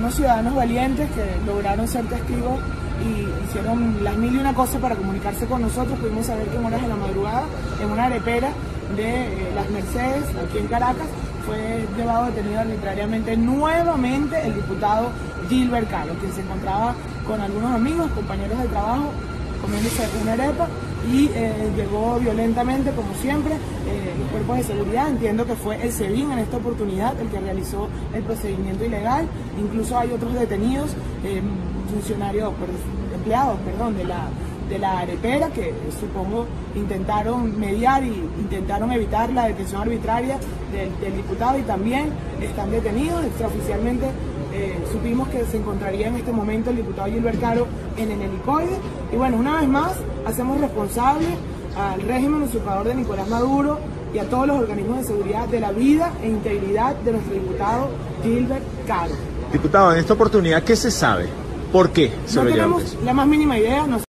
unos ciudadanos valientes que lograron ser testigos y hicieron las mil y una cosas para comunicarse con nosotros. Pudimos saber que en horas de la madrugada, en una arepera de Las Mercedes, aquí en Caracas, fue llevado detenido arbitrariamente nuevamente el diputado Gilbert Caro, quien se encontraba con algunos amigos, compañeros de trabajo, comiéndose una arepa y llegó violentamente, como siempre, los cuerpos de seguridad. Entiendo que fue el SEBIN en esta oportunidad el que realizó el procedimiento ilegal. Incluso hay otros detenidos, empleados de la arepera, que supongo intentaron mediar y intentaron evitar la detención arbitraria del diputado, y también están detenidos. Extraoficialmente supimos que se encontraría en este momento el diputado Gilbert Caro en el helicoide. Y bueno, una vez más hacemos responsable al régimen usurpador de Nicolás Maduro y a todos los organismos de seguridad de la vida e integridad de nuestro diputado Gilbert Caro. Diputado, en esta oportunidad, ¿qué se sabe? ¿Por qué? No tenemos la más mínima idea.